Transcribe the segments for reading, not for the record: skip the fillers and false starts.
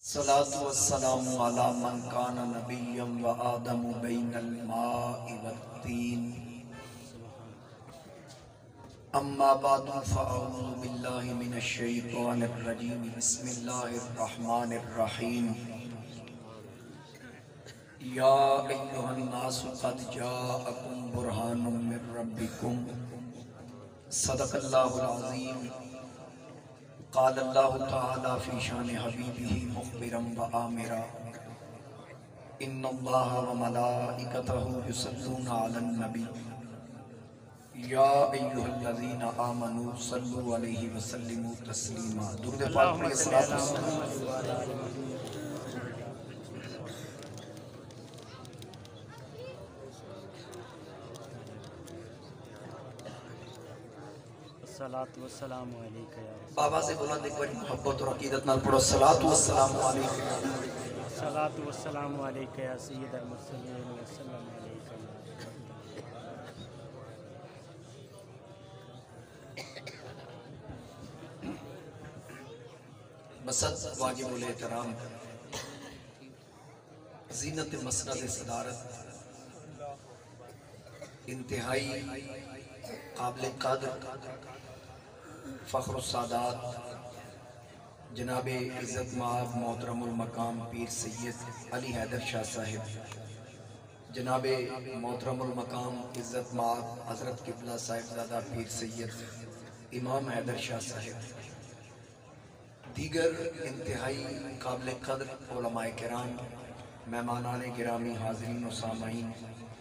صلاة والسلام على من كان نبيا وآدم بين الماء والطين أما بعد فأعوذ بالله من الشيطان الرجيم بسم الله الرحمن الرحيم يا أيها الناس قد جاءكم برهان من ربكم صدق الله العظيم قال الله تعالى في شان حبيبه مخبرا وآمرا إن الله وملائكته يصلون على النبي يا أيها الذين آمنوا صلوا عليه وسلموا تسليما درود پاک پڑھیے صلاۃ الصلاۃ والسلام علیکہ یا رسول بابا سے بلند ایک بڑی محبت اور عقیدت نال پڑھو صلاۃ والسلام علیکم الصلاۃ والسلام علیکہ یا سید المرسلین وسلم علیکہ مسد واجب الاحترام زینت مسند صدارت انتہائی قابل قدر فخر السادات جناب عزت مآب محترم المقام پیر سید علی حیدر شاہ صاحب، جناب محترم المقام عزت مآب حضرت قبلہ صاحبزادہ پیر سید امام حیدر شاہ صاحب، دیگر انتہائی قابل قدر علماء کرام، مہمانان گرامی، حاضرین و سامعین،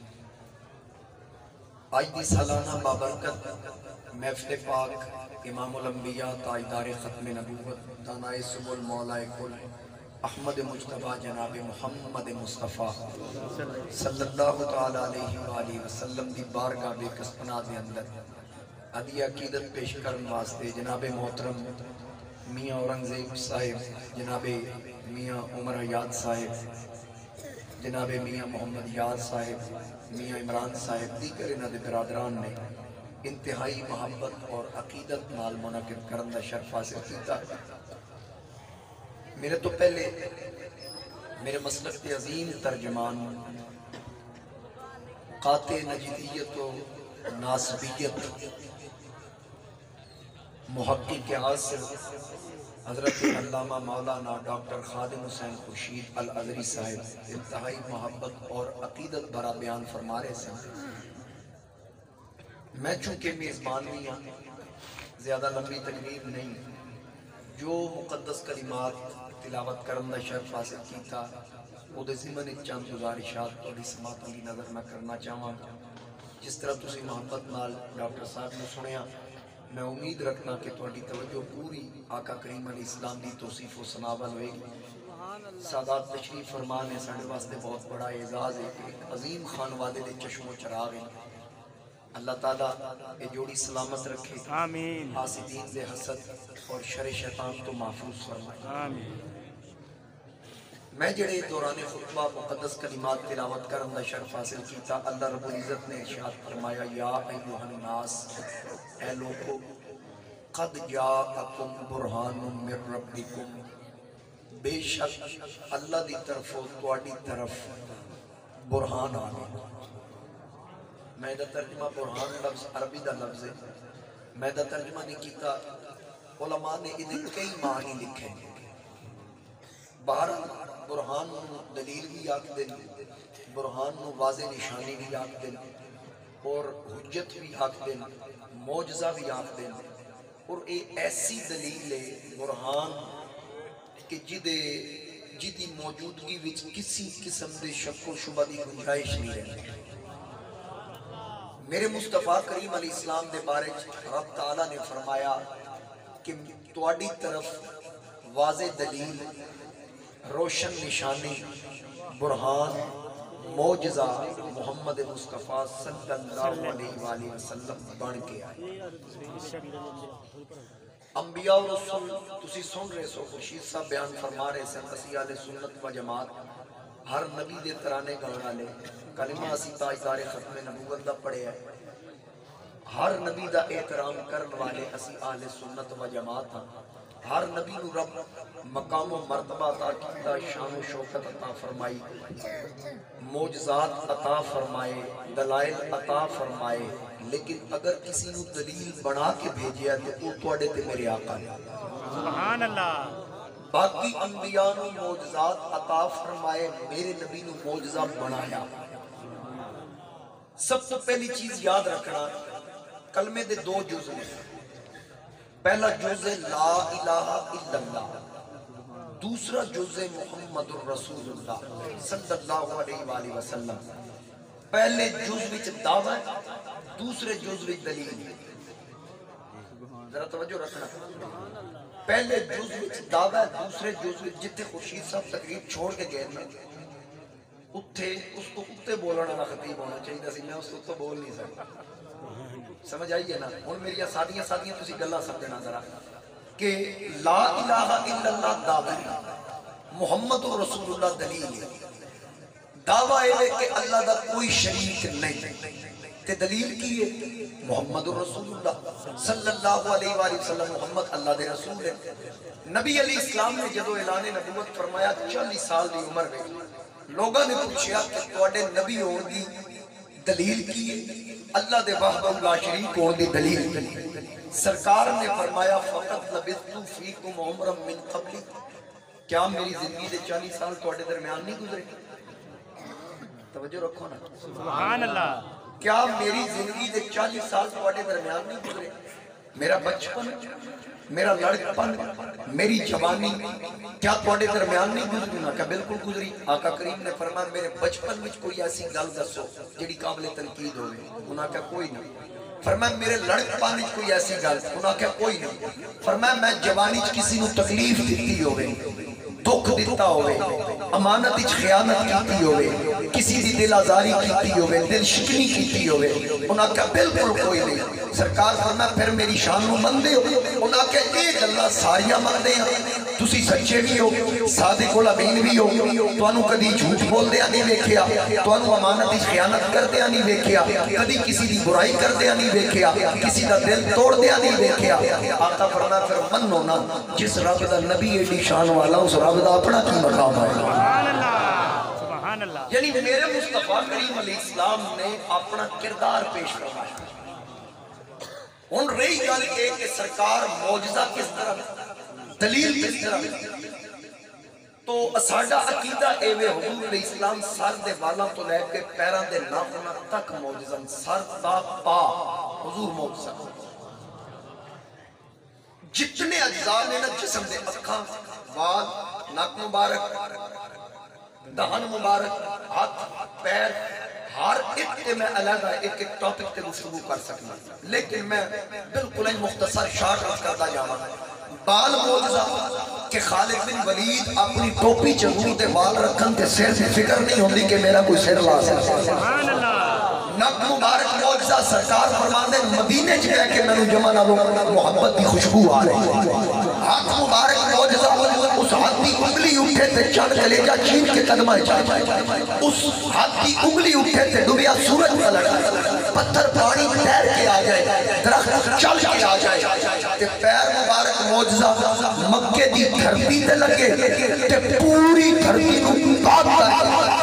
آج دی سالانہ بابرکت محفل پاک امام الانبیاء تاجدار ختم نبوت دانائے سبل مولا کل احمد مجتبیٰ جناب محمد مصطفیٰ صلی اللہ تعالیٰ علیہ وآلہ وسلم دی بارگاہ بے کسپنا دے اندر عدی عقیدت پیش کرن واسطے جناب محترم میاں اورنگزیب صاحب، جناب میاں عمر حیات صاحب، جناب میاں محمد یاد صاحب، میاں عمران صاحب، دیگر انہاں دے برادران نے انتہائی محبت اور عقیدت نال منعقد کرن دا شرف حاصل کیتا۔ میرے تو پہلے میرے مسلک کے عظیم ترجمان قاطع نجدیت و ناسبیت محقق عاصر حضرت علامہ مولانا ڈاکٹر خادم حسین خورشید الازہری صاحب انتہائی محبت اور عقیدت بھرا بیان فرما رہے ہیں۔ میں چونکہ میزبان نہیں ہوں، زیادہ لمبی تقریر نہیں، جو مقدس کلمات تلاوت کرن دا شرف حاصل کیتا وہ دے ضمن چند گزارشات اور سماعتوں کی نظر میں کرنا چاہوں گا۔ جس طرح تسی محبت نال ڈاکٹر صاحب نے سنیا، میں امید رکھنا کہ تہاڈی توجہ پوری آقا کریم علیہ السلام دی توصیف و ثنا ول ہوئے گی۔ سادات تشریف فرما نے ساڈے واسطے بہت بڑا اعزاز ہے کہ ایک عظیم خانوادے دے چشم و چراغ ہیں۔ اللہ تعالیٰ یہ جوڑی سلامت رکھے، آمین، حاسدین دے حسد اور شر شیطان تو محفوظ فرمائے، آمین۔ میں جڑے دوران خطبہ مقدس کلمات تلاوت کرن دا شرف حاصل کیتا، اللہ رب العزت نے ارشاد فرمایا یا ایھا الناس، اے لوگو، قد جاءکم برہان من ربکم، بے شک اللہ دی طرف و تواڈی طرف برہان آ گیا۔ میں دا ترجمہ برہان لفظ عربی دا لفظ ہے، میں دا ترجمہ نہیں کیتا، علماء نے ادھے کئی معنی لکھے ہیں۔ بہرحال برہان نو دلیل بھی آکھ دیں، برہان نو واضح نشانی بھی آکھ دیں، اور حجت بھی آکھ دیں، معجزہ بھی آکھ دیں، اور ایک ایسی دلیل ہے برہان کہ جدی موجودگی وچ کسی قسم دے شک و شبہ دی گنجائش نہیں رہتی۔ میرے مصطفیٰ کریم علیہ السلام دے بارے رب تعالیٰ نے فرمایا کہ تواڈی طرف واضح دلیل، روشن نشانی، برہان، معجزہ محمد مصطفیٰ صلی اللہ علیہ وآلہ وسلم بن کے آئے۔ انبیاء و رسول تسی سن رہے سو، خورشید صاحب بیان فرما رہے سن، اسی اہل سنت و جماعت ہر نبی دے ترانے گانے والے کلمہ اسی تاجدار ختم نبوت دا پڑھے ہے، ہر نبی دا احترام کرن والے اسی اہل سنت و جماعت ہاں، ہر نبی نو رب مقام و مرتبہ عطا کیتا، شان و شوکت عطا فرمائی، معجزات عطا فرمائے، دلائل عطا فرمائے، لیکن اگر کسی نو دلیل بنا کے بھیجیا تو وہ تواڈے تے میرے آقا نے۔ سبحان اللہ۔ باقی انبیاء نو معجزات عطا فرمائے، میرے نبی نو معجزہ بنایا۔ سب تو پہلی چیز یاد رکھنا، کلمے دے دو جز نے، پہلا جز لا الہ الا اللہ، دوسرا جز محمد الرسول اللہ صلی اللہ علیہ وآلہ وسلم۔ پہلے جز وچ دعویٰ ہے، دوسرے جز وچ دلیل ہے۔ ذرا توجہ رکھنا، پہلے جز وچ دعویٰ ہے، دوسرے جز وچ جتے خورشید صاحب تقریب چھوڑ کے گئے نا، اتھے اس کو اتے بولنا والا خطیب ہونا چاہیے سی، میں اس کو بول نہیں سکتا۔ سمجھ آئیے نا؟ ہن میری سادیاں تسی گلاں سمجھنا ذرا کہ لا الہ الا اللہ دعویٰ ہے، محمد رسول اللہ دلیل ہے۔ دعویٰ ہے کہ اللہ دا کوئی شریک نہیں، تے دلیل کی ہے محمد رسول اللہ صلی اللہ علیہ وآلہ وسلم، محمد اللہ دے رسول ہے۔ نبی علیہ السلام نے جدو اعلان نبوت فرمایا 40 سال دی عمر میں، لوگوں نے پوچھا کہ تواڈے نبی ہون دی دلیل کی ہے، اللہ دے وحدہ لا شریک ہون دی دلیل۔ سرکار نے فرمایا فقط لبثت فیکم عمرا من قبلی، کیا میری زندگی دے 40 سال تواڈے درمیان نہیں گزرے؟ توجہ رکھو نا، سبحان اللہ۔ کیا میری زندگی دے 40 سال تواڈے درمیان نہیں گزرے؟ میرا بچپن، میرا لڑکپن، میری جوانی کیا تواڈے درمیان نہیں گزری؟ نا کہ بالکل گزری۔ آقا کریم نے فرمایا میرے بچپن وچ کوئی ایسی گل دسو جڑی قابل تنقید ہوے، انہاں کہ کوئی نہیں۔ فرمایا میرے لڑکپن وچ کوئی ایسی گل، انہاں کہ کوئی نہیں۔ فرمایا میں جوانی وچ کسی نو تکلیف دتی ہوے، دکھ دیتا ہوئے، امانت وچ خیانت کیتی ہوئے، کسی دی دل آزاری کیتی ہوئے، دل شکنی کیتی ہوئے، انہاں کہا بالکل کوئی نہیں۔ سرکار فرمایا پھر میری شان نو مندے ہو؟ انہاں کہا ایک اللہ ساریاں مندے ہیں، تسی سچے بھی ہو، صادق الامین بھی ہو، توانو کدی جھوٹ بول دیا نہیں ویکھیا، توانو امانت وچ خیانت کر دیا نہیں ویکھیا، کدی کسی دی برائی کر دیا نہیں ویکھیا، کسی دا دل توڑ دیا نہیں ویکھیا۔ آقا فرمایا پھر منو نا، جس رب دا نبی ایڈی شان والا اس رب دا اپنا کی مقام ہے۔ سبحان اللہ، سبحان اللہ۔ یعنی میرے مصطفیٰ کریم علیہ السلام نے اپنا کردار پیش فرمایا۔ ان رہی گل یہ کہ سرکار معجزہ کس طرح، دلیل کس طرح، تو ساڈا عقیدہ ایویں حضور علیہ السلام سر دے والاں تو لے کے پیراں دے ناخناں تک معجزہ، سر تا پا حضور معجزہ۔ جتنے اجزاء نے نا جسم دے، اکھاں، وال، ناک مبارک، دہن مبارک، ہاتھ، پیر، ہر ایک تے میں علیحدہ ایک ٹاپک تے گفتگو کر سکنا، لیکن میں بالکل مختصر شارٹ رکھ کرتا جاواں۔ بال معجزہ کہ خالد بن ولید اپنی ٹوپی چنگور تے بال رکھن تے سر سے فکر نہیں ہوندی کہ میرا کوئی سر لا سکتا۔ سبحان اللہ۔ نک مبارک معجزہ سرکار فرماندے مدینے چ گئے کہ میں جمع نالوں محبت کی خوشبو آ رہی۔ ہاتھ مبارک معجزہ اس ہاتھ کی انگلی اٹھے تے چند کلیجہ چھین کے قدمہ چاہے، اس ہاتھ کی انگلی اٹھے تے ڈوبیا سورج پلٹ، پتھر پانی تیر کے آ جائے، درخت چل کے آ جائے، تے پیر مبارک معجزہ مکے دی دھرتی تے لگے تے پوری دھرتی کو پاک کر۔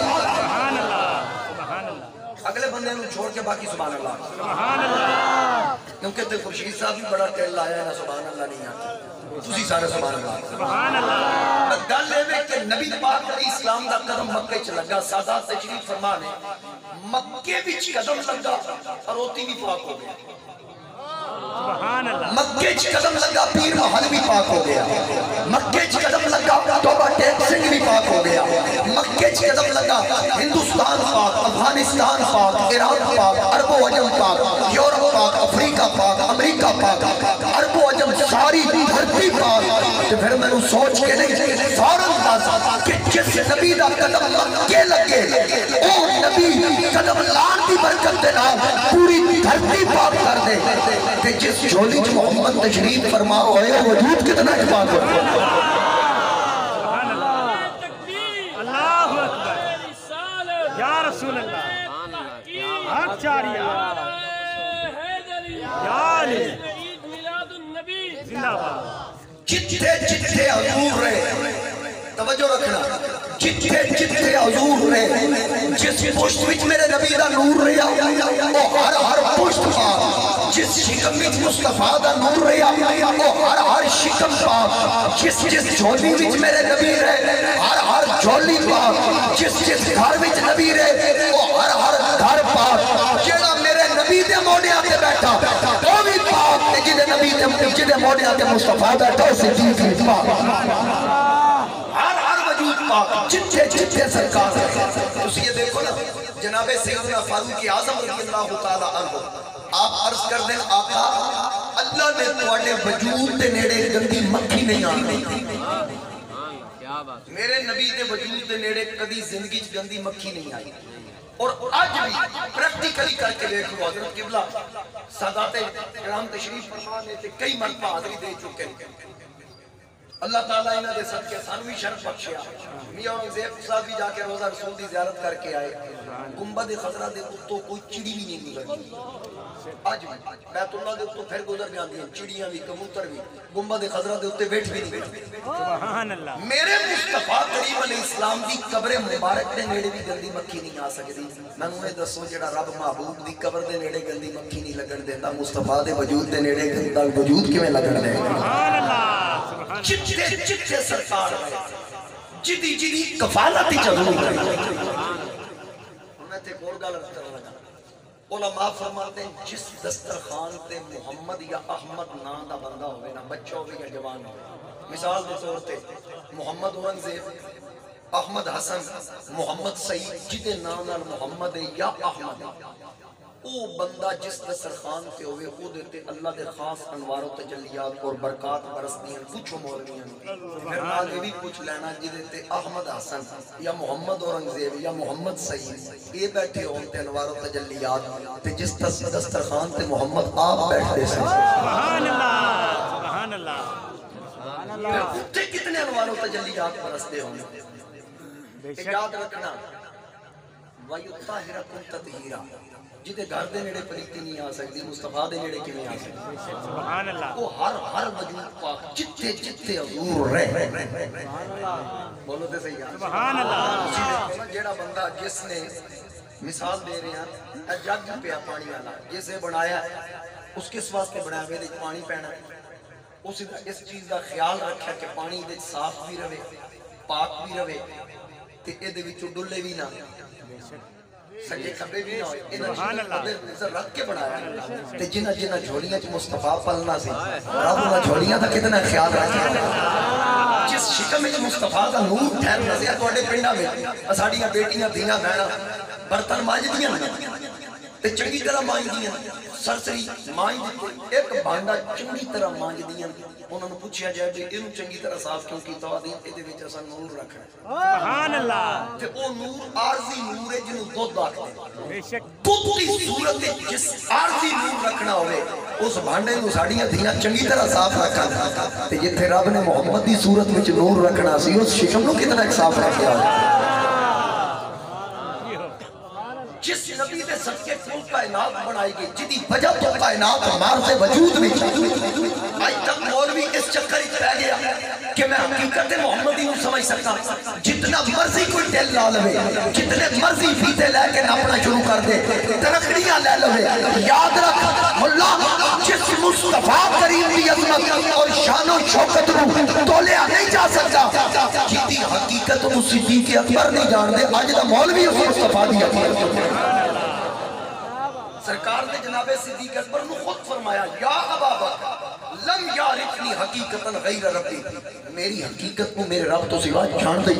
اگلے بندے نو چھوڑ کے باقی سبحان اللہ، سبحان اللہ، کیونکہ تے خورشید صاحب بھی بڑا ٹیل آیا ہے نا، سبحان اللہ نہیں آتا، تسی سارے سبحان اللہ۔ سبحان اللہ۔ گل ہے کہ نبی پاک علیہ السلام دا قدم مکے چ لگا، سادات تشریف فرما نے مکے وچ قدم لگا اروتی بھی پاک ہو گیا، سبحان اللہ۔ مکے چ قدم لگا پیر محل بھی پاک ہو گیا، مکے چ قدم لگا توبہ ٹیک سنگھ بھی پاک ہو گیا، مکے چ قدم لگا ہندوستان پاک، افغانستان پاک، عراق پاک، عرب و عجم پاک، یورپ پاک، افریقہ پاک، امریکہ پاک، عرب و عجم ساری دھرتی پاک۔ تو پھر میں نے سوچ کے نہیں فوراً بازا کہ جس نبی دا قدم مکے لگے او نبی قدم لان دی برکت دے نام پوری دھرتی پاک کر دے، کہ جس جھولی جو محمد تشریف فرما ہوئے وجود کتنا پاک ہو۔ سبحان اللہ، اللہ اکبر، یا رسول اللہ، حق چاریہ، یا علی، زندہ باد۔ جتنے جتھے جتھے حضور رہے، توجہ رکھنا، جتھے جتھے حضور رہے، جس پشت وچ میرے نبی دا نور رہا، وہ ہر ہر پشت پاک، جس شکم وچ مصطفیٰ دا نور رہا، وہ ہر ہر شکم پاک، جس جس جھولی وچ میرے نبی رہے، ہر ہر جھولی پاک، جس جس گھر وچ نبی رہے، وہ ہر ہر گھر پاک، جیڑا میرے نبی دے موڑیاں تے بیٹھا وہ بھی پاک، تے جدے نبی دے جدے موڑیاں تے مصطفیٰ بیٹھا اسے صدیق پاک، ہر ہر وجود پاک، جتھے جتھے سرکار ہے۔ تسی یہ دیکھو نا جناب سیدنا فاروق اعظم رضی اللہ تعالیٰ عنہ، آپ عرض کر دیں آقا اللہ نے تواڈے وجود دے نیڑے گندی مکھی نہیں آنی، میرے نبی دے وجود دے نیڑے کدی زندگی چ گندی مکھی نہیں آئی، اور آج بھی پریکٹیکلی کر کے دیکھو حضرت قبلہ سادات کرام تشریف فرما نے تے کئی مرتبہ حاضری دے چکے ہیں، اللہ تعالیٰ انہاں دے صدقے سانوی شرف بخشیا، میاں اورنگزیب صاحب بھی جا کے روزہ رسول دی زیارت کر کے آئے، گنبد خضرا دے اتوں کوئی چڑی بھی نہیں گزرتی، آج بھی بیت اللہ دے اتوں پھر گزر جاندی ہیں، چڑیاں بھی کبوتر بھی، گنبد خضرا دے اتوں بیٹھ بھی نہیں بیٹھتے۔ سبحان اللہ۔ میرے مصطفیٰ کریم علیہ السلام دی قبر مبارک دے نیڑے بھی گندی مکھی نہیں آ سکتی، میں انہیں دسو جڑا رب محبوب دی قبر دے نیڑے گندی مکھی نہیں لگن دیتا، مصطفیٰ دے وجود دے نیڑے گندا وجود کیویں لگن دے گا؟ سبحان اللہ۔ جتھے جتھے سرکار ہے، جدی جدی کفالت ہی چلو گئی۔ میں تے اور گل کر رہا ہوں، علماء فرماتے ہیں جس دسترخوان تے محمد یا احمد نام دا بندہ ہوئے نا، بچہ ہوئے یا جوان ہوئے، مثال دے طور تے محمد اورنگزیب، احمد حسن، محمد سعید، جدے نام نال محمد ہے یا احمد ہے، او بندہ جس دسترخوان تے ہوئے او دیتے اللہ دے خاص انوار و تجلیات اور برکات برسدیاں، پوچھو مولویاں پھر بعد یہ بھی پوچھ لینا جدے تے احمد حسن یا محمد اورنگزیب یا محمد سعید یہ بیٹھے ہوتے انوار و تجلیات تے جس دسترخوان تے محمد آپ بیٹھتے سے سبحان اللہ، سبحان اللہ، سبحان اللہ۔ تے کتنے انوار و تجلیات برسدے ہوں گے؟ یاد رکھنا وَيُطَّهِرَكُمْ تَطْهِيرًا، جدے گھر دے نیڑے پلیتی نہیں آ سکتی، مصطفیٰ دے نیڑے کیویں آ سکتی؟ سبحان اللہ۔ وہ ہر ہر وجود پاک جتھے جتھے حضور رہے، بولو تے صحیح، سبحان اللہ۔ جیڑا بندہ جس نے مثال دے رہے ہیں اے جگ پیا پانی والا جسے بنایا اس کس واسطے بنایا وچ پانی پینا، اس چیز دا خیال رکھا کہ پانی وچ صاف بھی رہے پاک بھی رہے تے اے دے وچوں ڈلے بھی نہ سجے کھبے بھی نہ ہوئے، سبحان اللہ، نظر رکھ کے بنایا تے جنہ جنہ جھولیاں چ مصطفیٰ پلنا سی رب انہاں جھولیاں دا کتنا خیال رکھا، جس شکم وچ مصطفیٰ دا نور ٹھہرنا سی تواڈے پنڈاں وچ ساڈیاں بیٹیاں دھیاں بہناں برتن مانجدیاں تے چنگی طرح مانجدیاں، سرسری مانج ایک بانڈا چنگی طرح مانجدیاں، انہوں نے پوچھا جائے بھی اینو چنگی طرح صاف کیوں کیتا وا دین ایدے وچ اساں نور رکھنا سبحان اللہ۔ تے او نور عارضی نور ہے جنوں دودھ آکھدے بے شک دودھ دی صورت جس عارضی نور رکھنا ہوئے اس بانڈے نوں ساڈیاں دھیاں چنگی طرح صاف رکھن تے جتھے رب نے محمد دی صورت وچ نور رکھنا سی اس شکم نوں کتنا صاف رکھیا ہوئے، جس نبی دے صدقے کل کائنات بنائی گئی جدی وجہ تو کائنات ہمارے سے وجود میں آج تک مولوی اس چکر ہی پہ گیا کہ میں حقیقت محمدی ہوں سمجھ سکتا جتنا مرضی کوئی ٹیل لا لوے جتنے مرضی فیتے لے کے ناپنا شروع کر دے ترقیاں لے لوے، یاد رکھ اللہ جس مصطفیٰ کریم کی عظمت اور شان و شوکت رو تولیا نہیں جا سکتا جیتی حقیقت و صدیق اکبر نہیں جان دے آج دا مولوی اس مصطفیٰ دی حقیقت سرکار نے جناب صدیق اکبر نے خود فرمایا یا ابا بکر لم یعرفنی حقیقتا غیر ربی، میری حقیقت کو میرے رب تو سوا جان دے۔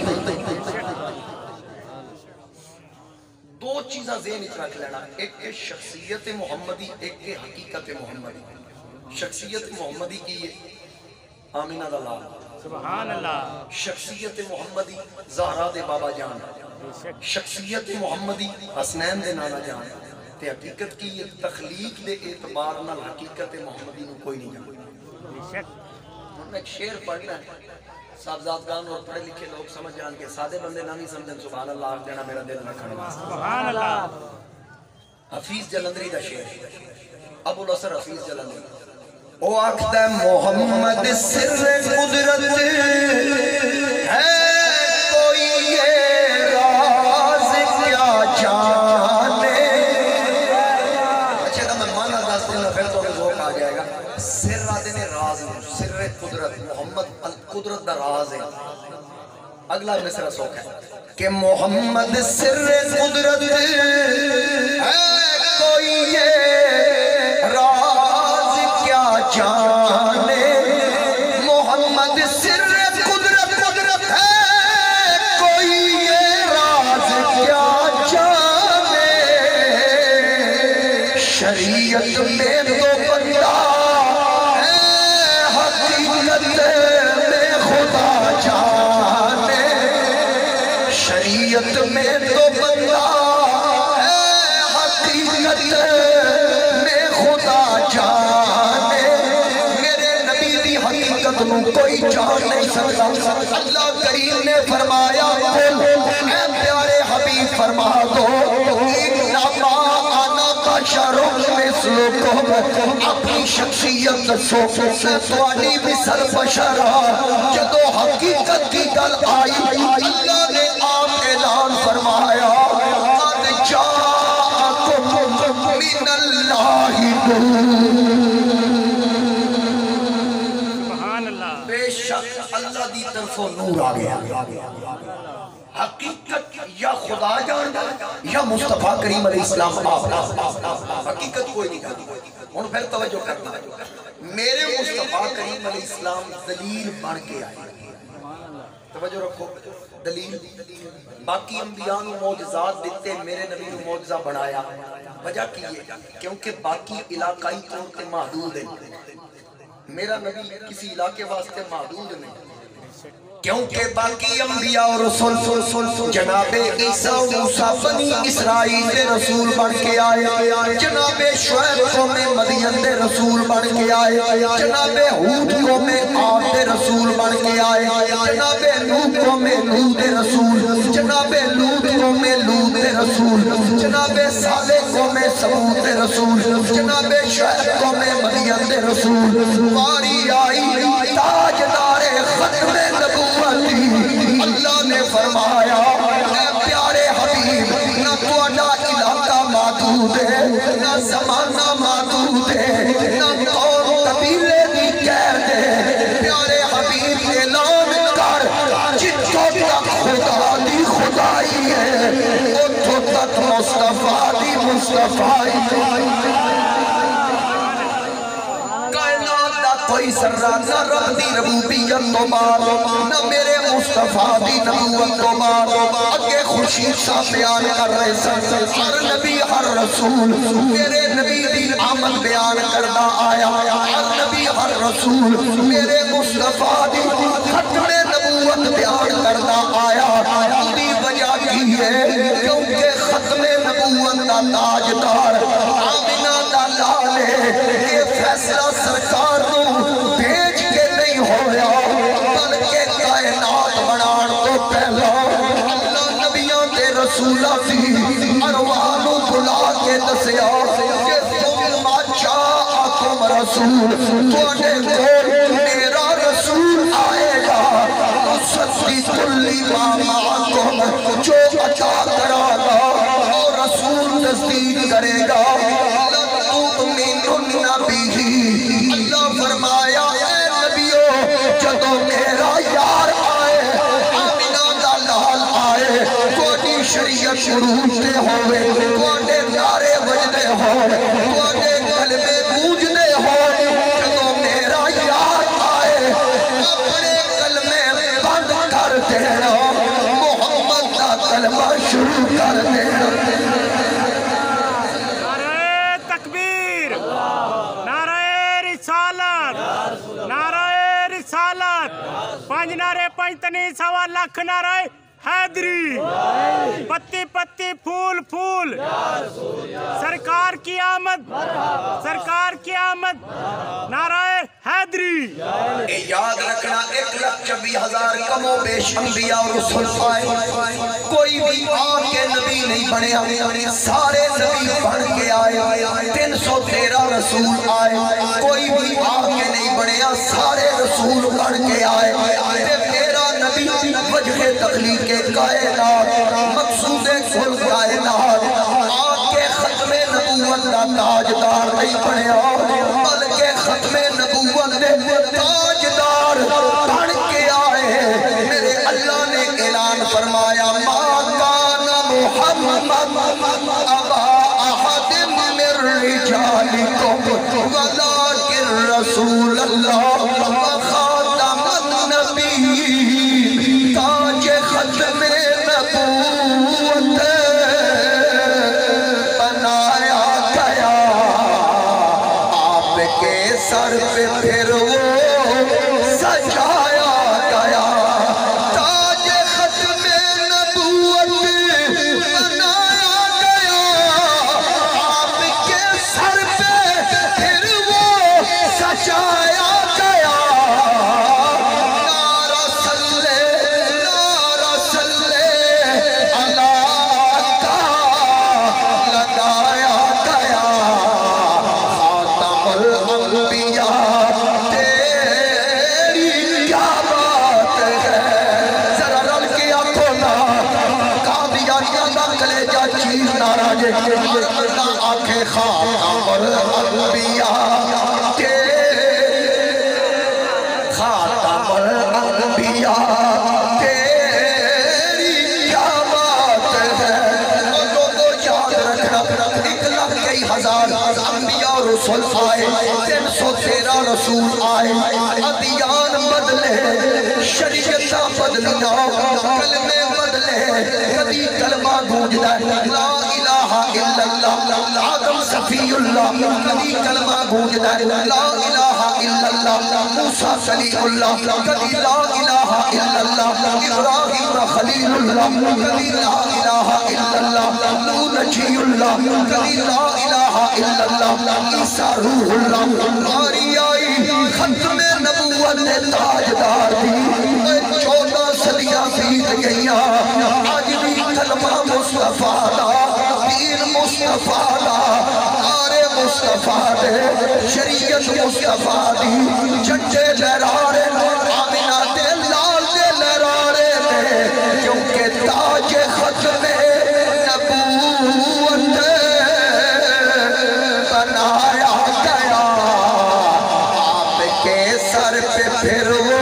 دو چیزاں ذہن وچ رکھ لینا، ایک ہے شخصیت محمدی، ایک ہے حقیقت محمدی۔ شخصیت محمدی کی ہے آمینہ دا لال، سبحان اللہ، شخصیت محمدی زہرا دے بابا جان، شخصیت محمدی حسنین دے نانا جان، تے حقیقت کی ایک تخلیق دے اعتبار نال حقیقت محمدی نو کوئی نہیں جانتا۔ میں ایک شعر پڑھنا ہے صاحبزادگان اور پڑھے لکھے لوگ سمجھ جان کے سادے بندے نہ نہیں سمجھن سبحان اللہ آکھ دینا میرا دل رکھنا۔ سبحان اللہ۔ حفیظ جلندری دا شعر، ابو الاسر حفیظ جلندری، او آخدہ محمد سر قدرت ہے کوئی یہ راز کیا جانے. اچھا میں مانا دس دن پھر تو ذوق آ جائے گا. سر آدھے نے راز سر قدرت محمد قدرت دا راز ہے. اگلا مصرع سوکھ ہے کہ محمد سر قدرت ہے کوئی یہ راز کیا جانے. محمد سر قدرت ہے کوئی یہ راز کیا جانے. شریعت میں تو بندہ ہے حقیقت میں خدا جانے. شریعت میں تو بندہ ہے حقیقت میں خدا جانے. میرے نبی دی حقیقت نو کوئی جان نہیں سکتا. اللہ کریم نے فرمایا اے پیارے حبیب فرما دو انما انا بشر مثلکم. اپنی شخصیت دسو تواڈی مثل بشر. جدو حقیقت کی گل آئی اللہ نے آپ اعلان فرمایا قد جاءکم من اللہ نور. بے شک اللہ دی طرفوں نور آ گیا. حقیقت یا خدا جانتا یا مصطفیٰ کریم علیہ السلام آپ. حقیقت کوئی نہیں جانتا. ہوں پھر توجہ کرنا میرے مصطفیٰ کریم علیہ السلام دلیل بن کے آئے. توجہ رکھو دلیل. باقی انبیاء نے معجزات دیتے میرے نبی نے معجزہ بنایا. وجہ کی ہے کیونکہ باقی علاقائی طور پہ محدود ہیں. میرا نبی کسی علاقے واسطے محدود نہیں کیونکہ باقی انبیاء اور رسول جناب عیسیٰ و موسیٰ بنی اسرائیل دے رسول بن کے آئے. جناب شعیب قوم مدین دے رسول بن کے آئے. جناب ہود قوم عاد دے رسول بن کے آئے. جناب نوح قوم نوح دے رسول. جناب لوط قوم لوط دے رسول. جناب صالح قوم سمود دے رسول. جناب شعیب قوم مدین دے رسول. باری آئی تاجدار ختم نبوت. اللہ نے فرمایا اے پیارے حبیب نہ تواڈا علاقہ محدود ہے نہ زمانہ محدود ہے نہ قوم قبیلے دی قید ہے. پیارے حبیب اعلان کر جتوں تک خدا دی خدائی ہے اتوں تک مصطفیٰ دی مصطفیٰ. کوئی ذرہ نہ رب دی ربوبیت تو بار نہ میرے مصطفیٰ دی نبوت تو بار. اگے خورشید سا بیان کر رہے سن ہر نبی ہر رسول میرے نبی دی آمد بیان کردہ آیا. ہر نبی ہر رسول میرے مصطفیٰ دی ختم نبوت بیان کردہ آیا. دی وجہ کی ہے کیونکہ ختم نبوت دا تاجدار آمینہ دا لال ہے. یہ فیصلہ سرکار نو بھیج کے نہیں ہویا بلکہ کائنات بنان تو پہلا اللہ نبیوں کے رسولہ تھی ارواحوں بلا کے دسیا کہ تم جاءکم رسول تواڈے کول میرا رسول آئے گا مصدق لما معکم جو عطا کرا گا اور رسول تصدیق کرے گا. اللہ فرمایا اے نبیو جدو میرا یار آئے آمینہ دا لال آئے کوئی شریعت شروع دے ہوئے کوئی نعرے وجدے ہوئے کوئی کلمے گونجدے ہوئے. جدو میرا یار آئے اپنے کلمے بند کر دینا محمد دا کلمہ شروع کر دینا. پانچ نعرے پانچ تنی سوا لاکھ نعرے حیدری. پتی پتی پھول پھول سرکار کی آمد سرکار کی آمد. نعرہ حیدری اے یاد رکھنا 1,24,000 کم و بیش انبیاء اور رسول آئے، کوئی بھی آ کے نبی نہیں بنے، سارے نبی بن کے آئے، 313 رسول آئے، کوئی بھی آ کے نہیں بنے، سارے رسول بن کے آئے۔ میرا نبی وجہ تخلیق کائنات، مقصود کل کائنات، آ کے ختم نبوت کا تاجدار نہیں بنیا، بلکہ ختم نبوت دے تاجدار بن کے آئے۔ میرے اللہ نے اعلان فرمایا ما کان محمد ابا احد من رجالکم ولکن رسول اللہ وخاتم النبی، تاج ختم نبوت بنایا گیا، آپ کے سر پہ پھر وہ سجایا گیا، تاج ختم نبوت بنایا گیا، آپ کے سر پہ پھر وہ سجایا گیا۔ نعرہ صلی اللہ کا لگایا گیا، خاتم الانبیاء تیری کیا بات ہے۔ ذرا رل کے آنکھوں نا قادیانیاں دا کلیجہ چیز ناراجے اللہ آنکھیں خاتم الانبیاء خاتم الانبیاء تیری کیا بات ہے۔ لوگوں یاد رکھنا 1,01,000 انبیاء اور رسول آئے، 313 رسول آئے، ادیان بدلے، شریعتاں بدلیاں، کلمے بدلے، کبھی کلمہ گونجدا ہے لا الہ الا اللہ، آدم صفی اللہ، کبھی کلمہ گونجدا ہے لا الہ الا اللہ، موسیٰ صلی اللہ، کبھی لا الہ الا اللہ، ابراہیم خلیل اللہ، کبھی لا الہ الا اللہ، نوح نجی اللہ، کبھی لا الہ الا اللہ، عیسیٰ روح اللہ، ماری آئی ختم نبوت تاجدار دی، 14 صدیاں بیت گئیاں، آج بھی کلمہ مصطفیٰ دا، دین مصطفیٰ دا، آرے مصطفیٰ دے، شریعت مصطفیٰ دی، جھنڈے لہرارے، آمینہ دے لال دے لہرارے دے، کیونکہ تاج ختم نبوت بنایا گیا، آپ کے سر پہ پھر وہ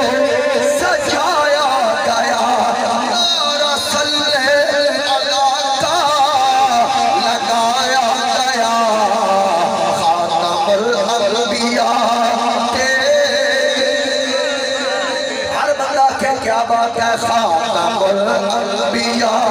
سجایا گیا۔ نعرہ صلی اللہ کا لگایا گیا، خاتم الانبیاء ہر بندہ کہ کیا بات ہے، خاتم الانبیاء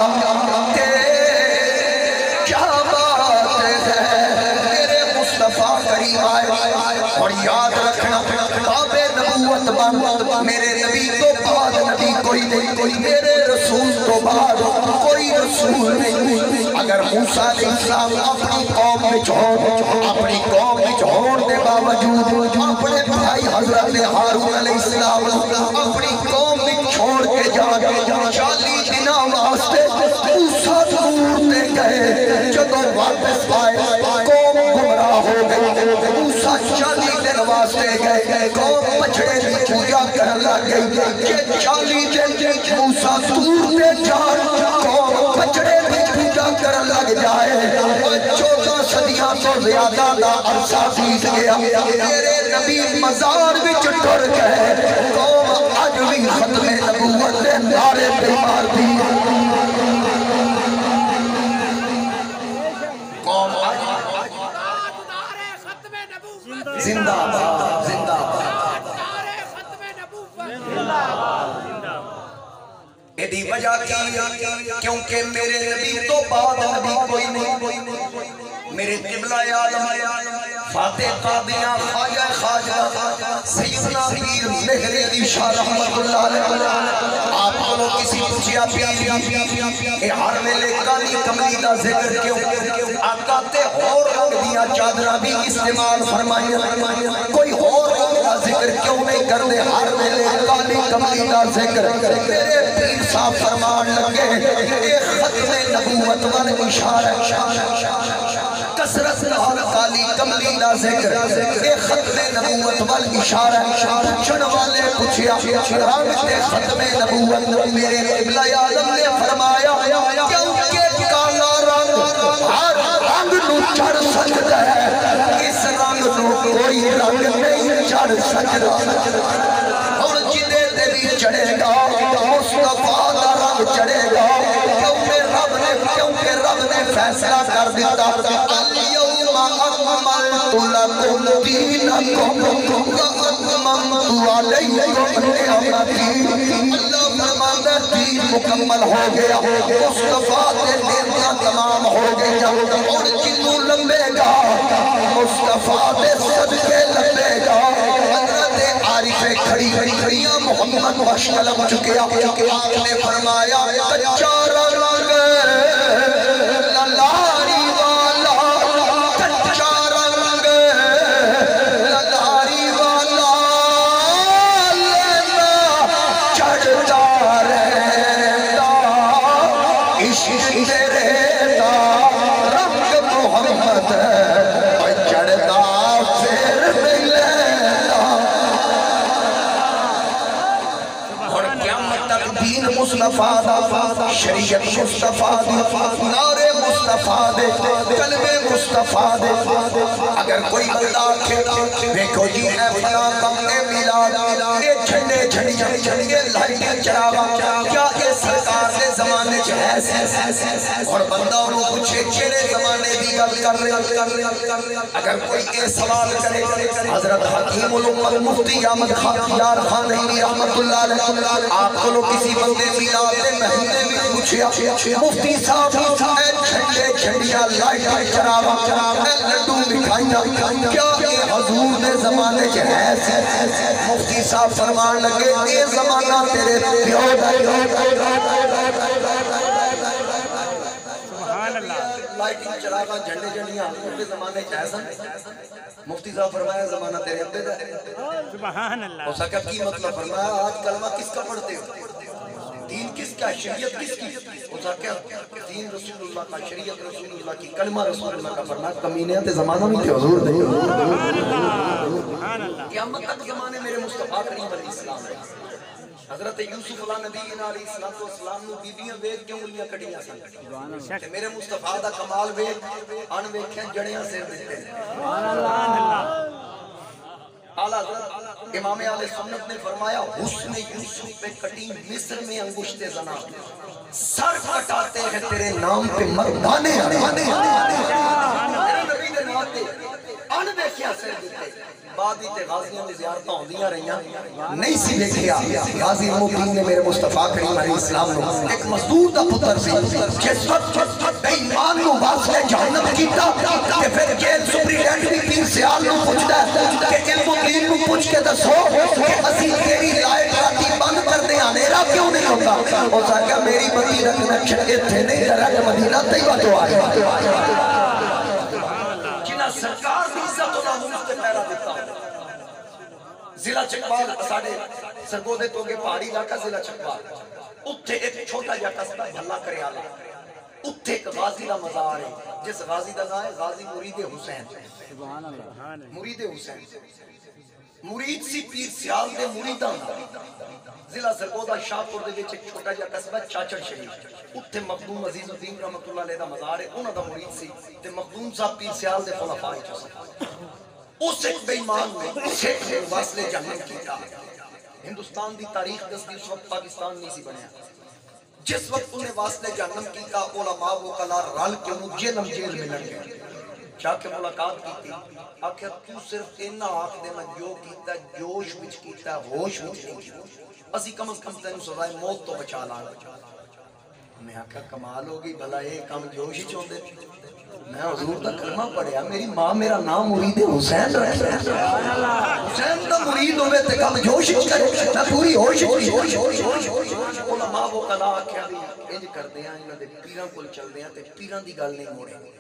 کیا بات ہے۔ میرے مصطفیٰ کریم آئے اور یاد رکھنا باب نبوت بند، میرے نبی تو بعد نبی کوئی نہیں، میرے رسول تو بعد کوئی رسول نہیں۔ اگر موسیٰ علیہ السلام اپنی قوم میں چھوڑ دے باوجود اپنے بھائی حضرت ہارون علیہ السلام اپنی قوم میں چھوڑ کے جانے 40 دنوں واسطے موسیٰ دور دے گئے، جدوں واپس آئے قوم گمراہ ہو گئی، موسیٰ 40 دن واسطے گئے، قوم بچڑے بھی پوجا کرنے لگ گئی، کہ 40 دن موسیٰ دور دے جان قوم بچڑے بھی پوجا کرنے لگ جائے، 14 صدیاں تو زیادہ دا عرصہ بیت گیا، میرے نبی مزار وچ ٹر گئے، قوم اج بھی ختم نبوت دے نعرے پہ مار دی، قوم زندہ باد زندہ باد، ایدی وجہ کی کیونکہ میرے نبی تو بعد نبی کوئی نہیں، میرے قبلہ عالم فاتح قادیاں خواجہ سیدنا پیر مہر علی شاہ رحمت اللہ علیہ، آپ کو کسی پوچھیا پیر اے ہر ویلے کالی کملی دا ذکر کیوں، آقا تے اور رنگ دیا چادرہ بھی استعمال فرمائیں، کوئی اور دا ذکر کیوں نہیں کرتے ہر ویلے کالی کملی دا ذکر میرے پیر صاحب فرمان لگے اے ختم نبوت وال اشارہ کثرت نال کالی کملی دا ذکر اے ختم نبوت وال اشارہ پوچھن والے پوچھیا رنگ تے ختم نبوت میرے قبلہ اعظم نے فرمایا کیونکہ کالا رنگ ہر رنگ نو چڑھ سکتا ہے اس رنگ نو کوئی رنگ نہیں چڑھ سکتا اور جدے تے بھی چڑھے گا مصطفیٰ دا رنگ چڑھے گا کیونکہ رب نے فیصلہ کر دیتا الیوم اکملت لکم دینکم واتممت علیکم نعمتی اللہ فرماتا دین مکمل ہو گیا مصطفیٰ کے نعمتاں تمام ہو گیا اور جنوں لمبے گا مصطفیٰ کے صدقے لمبے گا حضرت عارف کھڑیاں محمد مشکل چکے آپ نے فرمایا کچا رنگ للاری والا کچا رنگ للاری والا لینا چڑھتا رہتا عشق رہتا رنگ محمد چڑھتا پھر نہیں لیتا اور قیامت تک دین مصطفیٰ دا شریعت مصطفیٰ دی نعرے مصطفیٰ دے کلمے مصطفیٰ دے اگر کوئی بندہ کھے دیکھو جی اے فلاں کم اے میلاد اے جھنڈے جھنڈیاں اے لائٹیں چراغا کیا اے سرکار دے زمانے جہیز اور بندہ انہوں پوچھے کیڑے زمانے دی گل کر رہے اگر کوئی اے سوال کرے حضرت حکیم الامت مفتی احمد یار خان نعیمی رحمت اللہ علیہ آپ کو لوگ کسی بندے میلاد دے مہینے میں پوچھے مفتی صاحب اے جھنڈے جھنڈیاں لائٹیں چراغا اے لڈو مٹھائیاں کیا اے حضور دے زمانے جہیز مفتی صاحب فرمان لگے اے زمانہ تیرے پیو لائٹیں چراغا جھنڈے جھنڈیاں اپنے زمانے جہیز مفتی صاحب فرمایا زمانہ تیرے ابے دا سبحان اللہ ہو سکا کی مطلب فرمایا آج کلمہ کس کا پڑھتے ہو دین کس کا شریعت کس کی ہو سکا دین رسول اللہ کا شریعت رسول اللہ کی کلمہ رسول اللہ کا فرمایا کمینے آتے زمانہ میں کہ حضور دے قیامت تک زمانے میرے مصطفیٰ کریم علیہ السلام ہے حضرت یوسف اللہ نبی علیہ السلام نو بیبیاں ویکھ کے انگلیاں کٹیاں سن تے میرے مصطفیٰ دا کمال ویکھ ان ویکھیاں جڑیاں سر دیتے سبحان اللہ اعلیٰ حضرت امام اہل سنت نے فرمایا حسن یوسف پہ کٹی مصر میں انگشت زنا سر کٹاتے ہیں تیرے نام پہ مردانے تیرے نبی دے نام تے ان ویکھیاں سر دیتے بعدی تے غازیاں نے زیارتاں ہوندیاں رہیاں نہیں سی دیکھیا غازی مبین نے میرے مصطفیٰ کریم علیہ السلام نے ایک مزدور دا پتر سی جس وقت بے ایمان نو واصل جہنم کیتا کہ پھر جیل سپریڈنٹ بھی پیر سیال نو پوچھتا ہے کہ علم و دین نو پوچھ کے دسو کہ اسی تیری لائٹ راتی بند کر دے اندھیرا کیوں نہیں ہوتا اور کہا میری بتی رکھنا چھٹے تھے نہیں درک مدینہ طیبہ تو آئے جنہ سرکار بھی عزت و ناموس تے پیرا دیتا ضلع چکبال ساڑھے سرگودے توگے پہاڑی علاقہ ضلع چکبال اتھے ایک چھوٹا جا قصبہ بھلا کرے آلا اتھے ایک غازی دا مزار ہے جس غازی دا نام ہے غازی مرید حسین مرید حسین مرید سی پیر سیال دے مریداں ضلع سرگودہ شاہپور دے وچ ایک چھوٹا جا قصبہ چاچڑ شریف اتھے مخدوم عزیز الدین رحمت اللہ علیہ دا مزار ہے انہاں دا مرید سی تے مخدوم صاحب پیر سیال دے خلفاء چ اس ایک بے ایمان نے سکھ نے واصل جہنم کیتا ہندوستان دی تاریخ دس دی اس وقت پاکستان نہیں سی بنیا جس وقت انہیں واصل جہنم کیتا علماء و کلار رل کے انہوں جیل میں لڑ گئے جا کے ملاقات کی تھی آکھا تو صرف اینا آکھ دے میں جو کیتا جوش وچ کیتا ہوش وچ نہیں کیتا اسی کم از کم تینوں سزائے موت تو بچا لا میں آکھا کمال ہوگی بھلا ایک کم جوش ہی چون دے میں حضور دا کلمہ پڑھیا میری ماں میرا نام مرید حسین رکھے حسین دا مرید ہوئے تے کم جوش ہی کرے میں پوری ہوش ہی علماء وہ قضا آکھیا بھی انج کر دیا انہاں دے پیراں کول چل دیا تے پیراں دی گل نہیں موڑے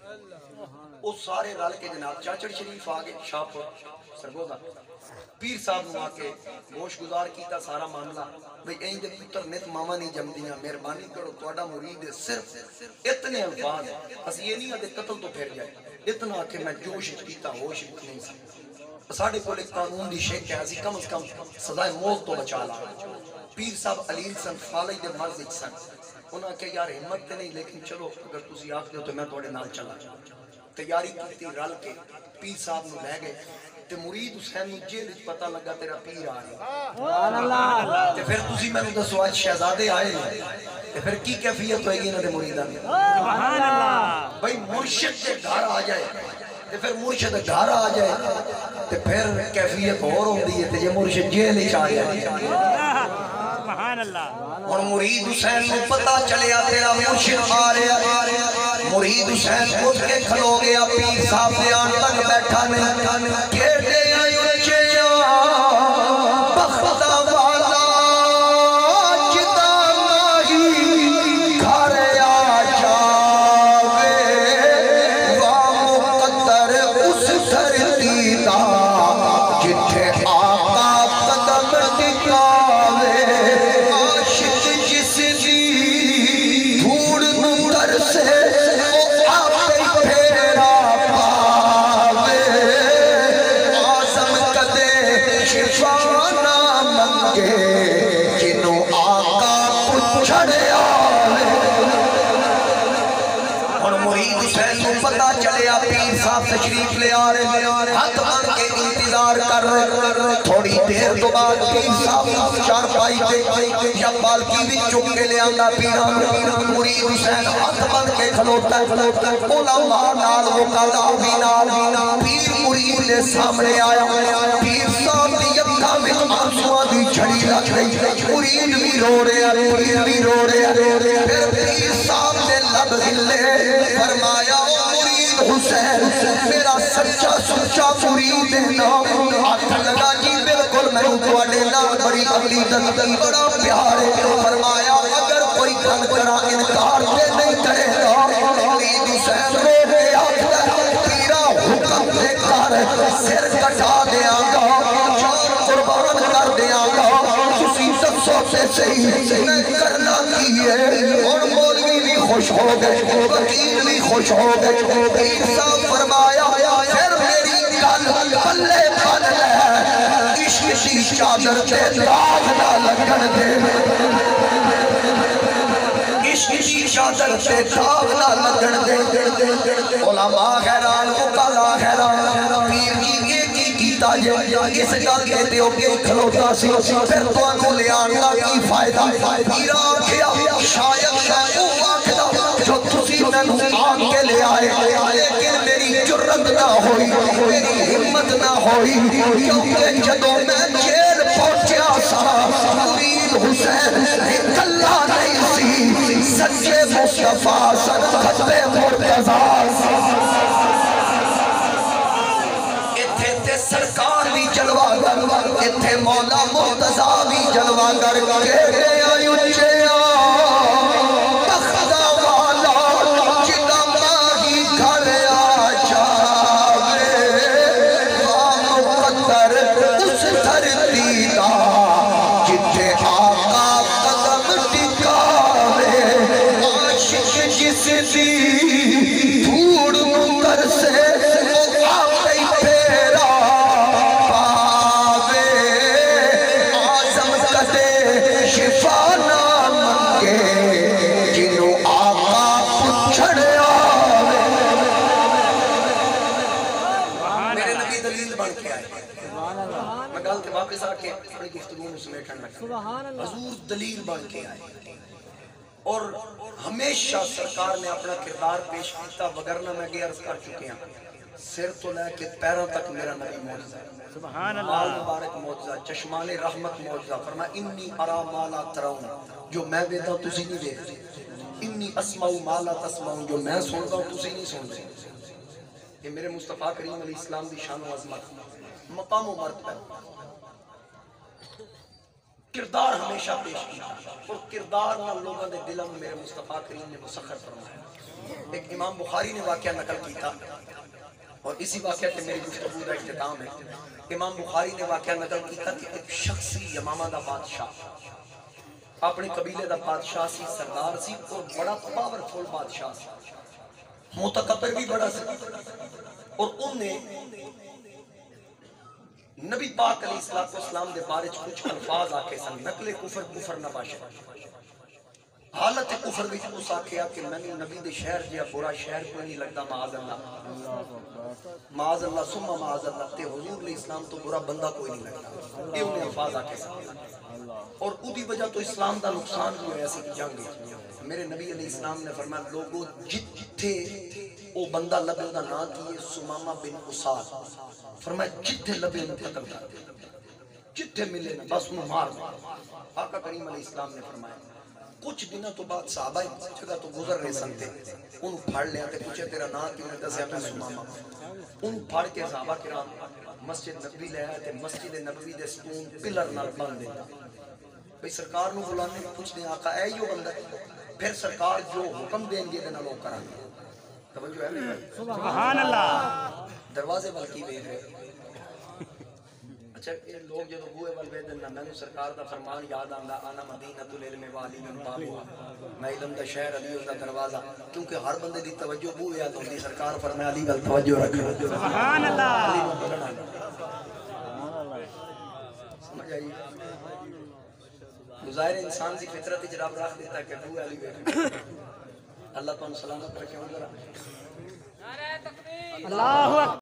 وہ سارے رل کے جناب چاچڑ شریف آ گئے شاہپور سرگودا پیر صاحب نو آ کے گوش گزار کیتا سارا معاملہ بھئی این دے پتر نت ماما نہیں جمدیاں مہربانی کرو تواڈا مرید ہے صرف اتنے الفاظ اس یہ نہیں آدھے قتل تو پھر جائے اتنا کہ میں جوش پیتا ہوش نہیں سکتا ساڑھے کو ایک قانون دی شیخ ہے اسی کم از کم سزائے موت تو بچا لا پیر صاحب علیل سن فالج دے مرض اچ سن انہاں کہ یار ہمت تے نہیں لیکن چلو اگر تسی آکھ دو تو میں تواڈے نال چلا تیاری کیتی رل کے پیر صاحب نو لے گئے تے مرید حسین نو جیل وچ پتہ لگا تیرا پیر آ رہا سبحان اللہ تے پھر تسی مینوں دسو اج شہزادے آئے تے پھر کی کیفیت ہوئے گی انہاں دے مریداں دی سبحان اللہ بھائی مرشد کے گھر آ جائے تے پھر مرشد گھر آ جائے تے پھر کیفیت اور ہوندی ہے تے جے مرشد جیل وچ آ جائے سبحان اللہ اور مرید حسین کو پتہ چلیا تیرا مرشد آ رہا مرید حسین اٹھ کے کھلو گیا پیر صاحب دے آن تک بیٹھا نہیں کہتے ہیں اچھیا بخت والا جدا ماہی گھر آ جاوے وا مقدر اس دھرتی دا جتھے آقا قدم ٹکاوے پتہ چلیا پیر صاحب تشریف لے آ رہے ہاتھ مان کے انتظار کر رہے تھوڑی دیر تو بعد پیر صاحب چار پائی تے یا پالکی بھی چک کے لے آندا پیران مرید حسین ہاتھ مان کے کھلوتا علماء نال وکلا بھی نال پیر مرید دے سامنے آیا پیر صاحب دی اکھاں وچ آنسواں دی جھڑی لگ رہی مرید بھی رو رہے پیر بھی رو رہے پھر پیر صاحب نے لب ہلے فرمایا حسین میرا سچا سچا مرید ہے نام ہاتھ لگا جی بالکل میں تواڈے نال بڑی عقیدت بڑا پیار ہے فرمایا اگر کوئی کن کرا انکار تے نہیں کرے گا مرید حسین رو کے آکھدا پیرا حکم دے کر سر کٹا دیاں گا جان قربان کر دیاں گا تسی دسو تے صحیح میں کرنا کی ہے اور مولوی بھی خوش ہو گئے وکیل بھی خوش ہو گئے پیر صاحب فرمایا پھر میری گل پلے بن لے عشق دی چادر تے داغ نہ لگن دے عشق دی چادر تے داغ نہ لگن دے علماء حیران وکلا حیران پیر کی کیتا جے اس گل تے تے او کے کھلوتا سی پھر تانوں لے آنا کی فائدہ پیر آکھیا شاید او آکھدا جو تسی مینوں آن کے لے آئے لیکن میری جرت نہ ہوئی میری ہمت نہ ہوئی کیونکہ جدوں میں جیل پہنچیا سا مرید حسین نکلا نہیں سی سچے مصطفیٰ سن خط مرتضیٰ سرکار بھی جلوہ گر اتھے مولا مرتضیٰ بھی جلوہ گر کہتے آئی اچھے بخدا والا جدا ماہی گھر آ جاوے وا مقدر اس دھرتی دا جتھے آقا قدم ٹکاوے عاشق جس دی دھوڑ منکر سے حضور دلیل بن کے آئے اور ہمیشہ سرکار نے اپنا کردار پیش کیتا وگرنہ میں یہ عرض کر چکے ہیں سر تو لے کے پیروں تک میرا نبی معجزہ سبحان اللہ مبارک معجزہ چشمان رحمت معجزہ فرمایا انی ارا ما لا ترون جو میں دیتا ہوں تسی نہیں دیکھتے انی اسمع ما لا تسمعون جو میں سنتا ہوں تسی نہیں سنتے یہ میرے مصطفیٰ کریم علیہ السلام دی شان و عظمت مقام و مرتبہ کردار ہمیشہ پیش کیا اور کردار نہ لوگوں دے دلوں میرے مصطفیٰ کریم نے مسخر فرمایا۔ ایک امام بخاری نے واقعہ نقل کیتا اور اسی واقعہ سے میری گفتگو کا اختتام ہے۔ امام بخاری نے واقعہ نقل کیتا کہ ایک شخص یمامہ دا بادشاہ، اپنے قبیلے دا بادشاہ سی، سردار سی اور بڑا پاورفل بادشاہ سی، متکبر بھی بڑا سی، اور انہیں نبی پاک علیہ السلام دے بارے کچھ الفاظ آکے سن، نقل کفر نہ باشد، حالت کفر بھی اس آکھیا کہ میں نے نبی دے شہر جیا برا شہر کوئی نہیں لگتا، معاذ اللہ ثم معاذ اللہ، تے حضور علیہ السلام تو برا بندہ کوئی نہیں لگتا، یہ انہیں الفاظ آکے سن، اور اودی وجہ تو اسلام دا نقصان بھی ہویا سی جنگ۔ میرے نبی علیہ السلام نے فرمایا لوگوں جتھے او بندہ لبے دا نا کیے سمامہ بن اساد، فرمایا جتھے لبے انہیں قتل کر دے، جتھے ملے نا بس انہیں مار دے۔ آقا کریم علیہ السلام نے فرمایا کچھ دنوں تو بعد صحابہ جگہ تو گزر رہے سنتے، انہوں پھاڑ لیا تے پوچھے تیرا نا کیوں نے دسیا میں سمامہ، انہوں پھاڑ کے صحابہ کرام مسجد نبوی لے آئے تے مسجد نبوی دے ستون پلر نال بند دیتا، بھئی سرکار نو بلانے پوچھنے آقا اے یو بندہ، پھر سرکار جو حکم دیں گے دے نالوں کرا گے۔ توجہ ہے میرے سبحان اللہ۔ دروازے والکی بے رہے، اچھا یہ لوگ جدو بوئے والوے دن میں نے سرکار دا فرمان یاد آنگا آنا مدینۃ العلم والی من بابا، میں علم دا شہر علی دا دروازہ، کیونکہ ہر بندے دی توجہ بوئے آتا ہوندی، سرکار فرمایا علی گل توجہ رکھنا، سبحان اللہ۔ علی نو بولنا سمجھ آئی؟ ظاہر انسان دی فطرت اجراب رکھ دیتا کہ بوئے علی بیٹھے، اللہ تو ان سلامت رکھے ہوں ذرا۔ اللہ